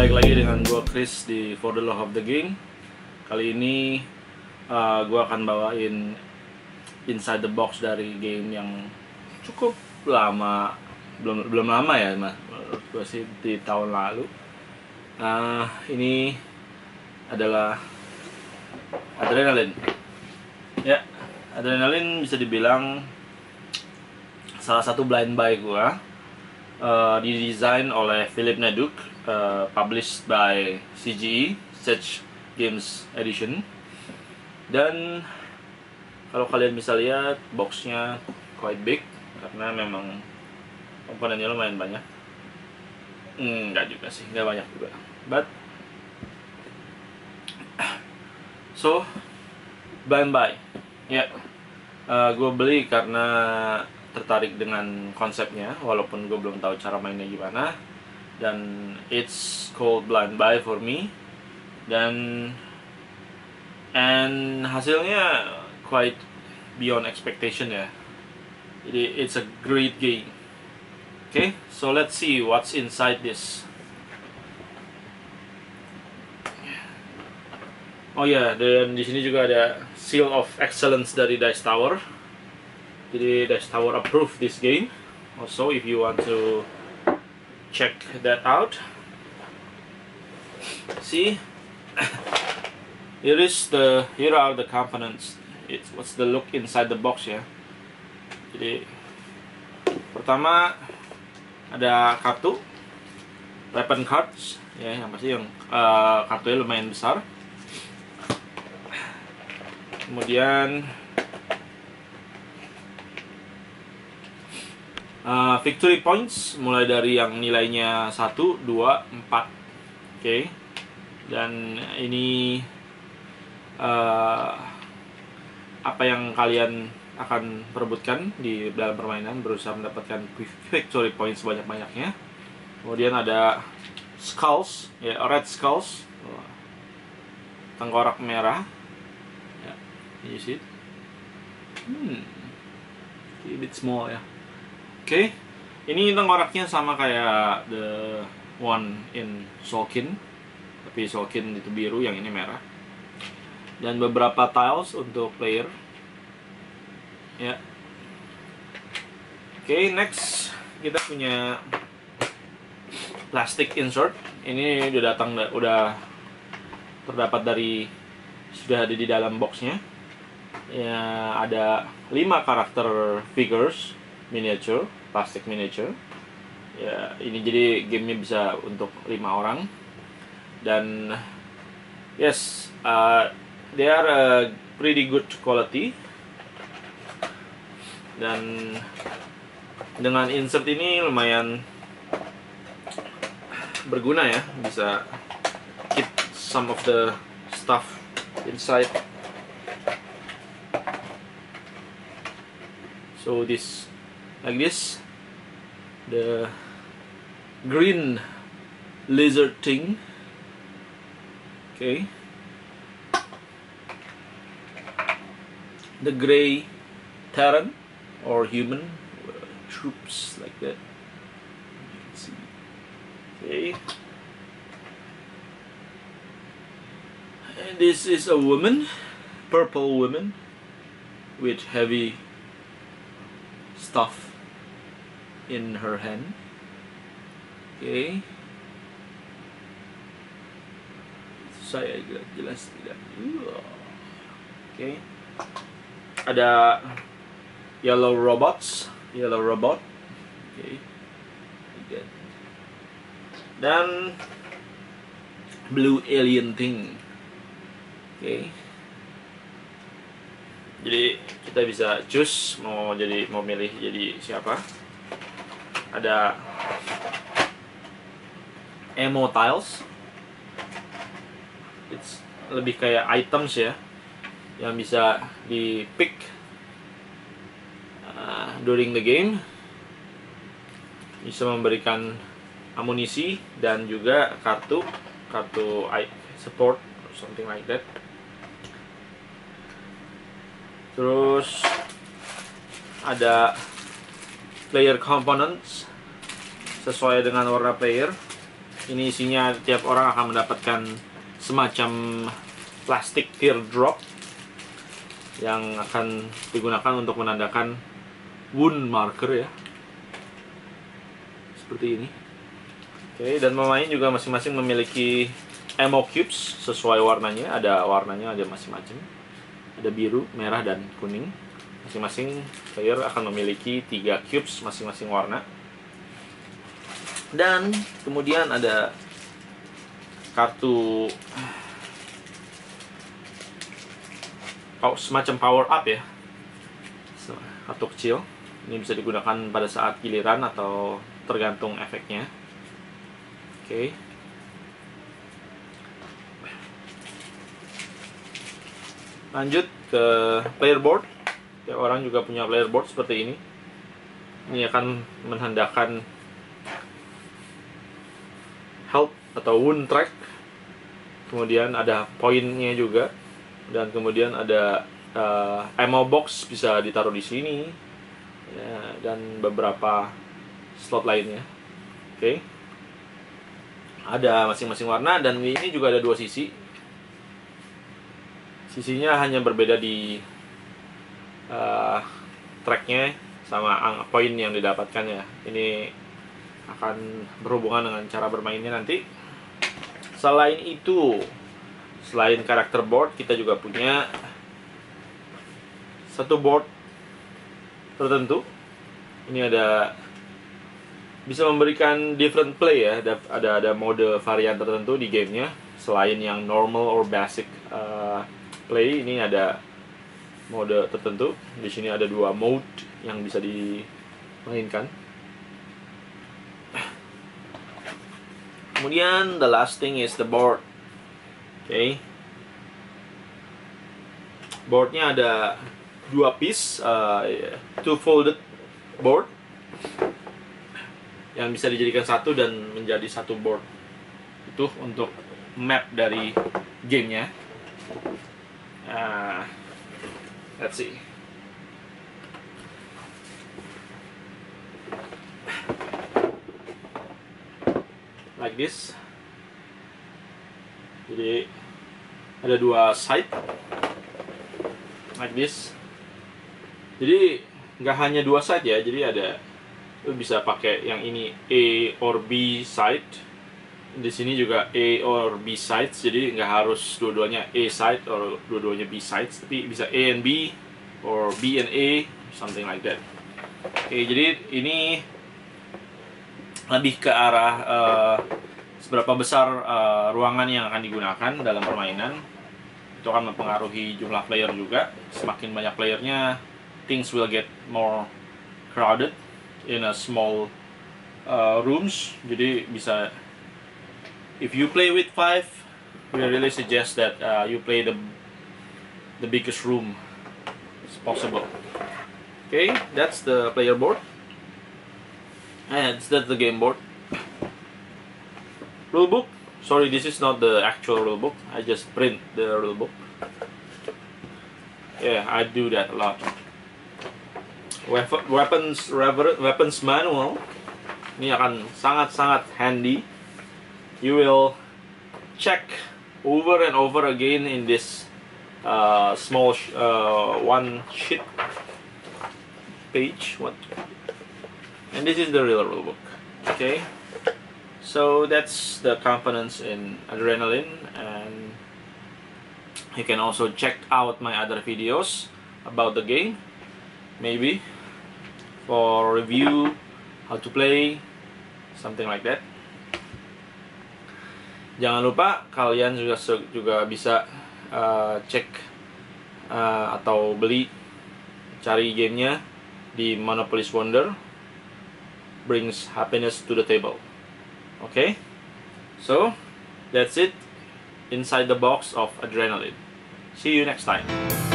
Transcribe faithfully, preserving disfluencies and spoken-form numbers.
balik lagi dengan gue Chris di For the Love of the Game. Kali ini uh, gue akan bawain inside the box dari game yang cukup lama, belum belum lama ya, mas. Menurut gue sih di tahun lalu. Uh, ini adalah Adrenaline. Ya, Adrenaline bisa dibilang salah satu blind buy gue. Uh, didesain oleh Philip Neduk, uh, published by C G E, Sage Games Edition. Dan kalau kalian bisa lihat, boxnya quite big karena memang komponennya lumayan banyak. Hmm, enggak juga sih, enggak banyak juga. But so blind buy, ya, yeah. uh, gue beli karena tertarik dengan konsepnya, walaupun gue belum tahu cara mainnya gimana. Dan it's called blind buy for me. Dan and hasilnya quite beyond expectation ya. Jadi it's a great game. Okay, so let's see what's inside this. Oh ya, yeah, dan di sini juga ada seal of excellence dari Dice Tower. Jadi Dice Tower approve this game. Also, if you want to check that out, see, here is the here are the components. It's what's the look inside the box ya. Jadi pertama ada kartu, weapon cards ya, yang pasti yang uh, kartunya lumayan besar. Kemudian Uh, victory points mulai dari yang nilainya satu, dua, empat. Oke. Okay. Dan ini uh, apa yang kalian akan perebutkan di dalam permainan, berusaha mendapatkan victory points sebanyak-banyaknya. Kemudian ada skulls, ya, red skulls. Tengkorak merah. Ya, you see it? Hmm. A bit small ya. Oke, okay. Ini tengkoraknya sama kayak the one in Solkin, tapi Solkin itu biru, yang ini merah. Dan beberapa tiles untuk player. Ya. Oke, okay, next kita punya plastic insert. Ini udah datang, udah terdapat dari, sudah ada di dalam boxnya. Ya, ada lima karakter figures miniature, plastic miniature. Ya, ini jadi gamenya bisa untuk lima orang. Dan yes, uh, they are uh, pretty good quality. Dan dengan insert ini lumayan berguna ya, bisa keep some of the stuff inside. So this like this, the green lizard thing. Okay, the gray Terran or human uh, troops like that. You can see. Okay, and this is a woman, purple woman with heavy stuff in her hand. Okay, saya jelas tidak. Okay, ada yellow robots, yellow robot. Okay, dan blue alien thing. Okay, jadi kita bisa choose mau jadi mau milih jadi siapa. Ada ammo tiles. It's lebih kayak items ya, yang bisa di pick uh, during the game. Bisa memberikan amunisi dan juga kartu kartu support or something like that. Terus ada player components sesuai dengan warna player. Ini isinya tiap orang akan mendapatkan semacam plastik teardrop yang akan digunakan untuk menandakan wound marker ya, seperti ini. Oke, dan pemain juga masing-masing memiliki ammo cubes sesuai warnanya. Ada warnanya, ada masing-masing. Ada biru, merah, dan kuning. Masing-masing player akan memiliki tiga cubes masing-masing warna. Dan kemudian ada kartu semacam power up ya, kartu kecil. Ini bisa digunakan pada saat giliran atau tergantung efeknya. Oke. Lanjut ke player board. Tiap orang juga punya player board seperti ini. Ini akan menandakan health atau wound track. Kemudian ada poinnya juga, dan kemudian ada uh, ammo box bisa ditaruh di sini ya, dan beberapa slot lainnya. Oke, okay. Ada masing-masing warna, dan ini juga ada dua sisi. Sisinya hanya berbeda di uh, tracknya sama poin yang didapatkan ya. Ini akan berhubungan dengan cara bermainnya nanti. Selain itu, selain karakter board, kita juga punya satu board tertentu. Ini ada bisa memberikan different play ya. Ada ada, ada mode varian tertentu di gamenya. Selain yang normal or basic uh, play, ini ada mode tertentu. Di sini ada dua mode yang bisa dimainkan. Kemudian the last thing is the board. Oke, okay. Boardnya ada dua piece, uh, two folded board yang bisa dijadikan satu dan menjadi satu board. Itu untuk map dari gamenya. Uh, let's see. Like this. Jadi ada dua side like this. Jadi nggak hanya dua side ya, jadi ada, lu bisa pakai yang ini A or B side. Di sini juga A or B sides, jadi nggak harus dua-duanya A side or dua-duanya B sides, tapi bisa A and B or B and A, something like that. Oke, jadi ini lebih ke arah uh, seberapa besar uh, ruangan yang akan digunakan dalam permainan. Itu akan mempengaruhi jumlah player juga. Semakin banyak playernya, things will get more crowded in a small uh, rooms. Jadi bisa, if you play with five, we really suggest that uh, you play the the biggest room as possible. Okay, that's the player board. And that's the game board. Rulebook. Sorry, this is not the actual rulebook. I just print the rulebook. Yeah, I do that a lot. Weapons weapons manual. Ini akan sangat-sangat handy. You will check over and over again in this uh, small sh uh, one sheet page. What? And this is the real rulebook. Okay, so that's the components in Adrenaline, and you can also check out my other videos about the game, maybe for review, how to play, something like that. Jangan lupa kalian juga juga bisa uh, cek uh, atau beli, cari gamenya di Monopolis Wonder. Brings happiness to the table. Okay, so that's it inside the box of Adrenaline. See you next time.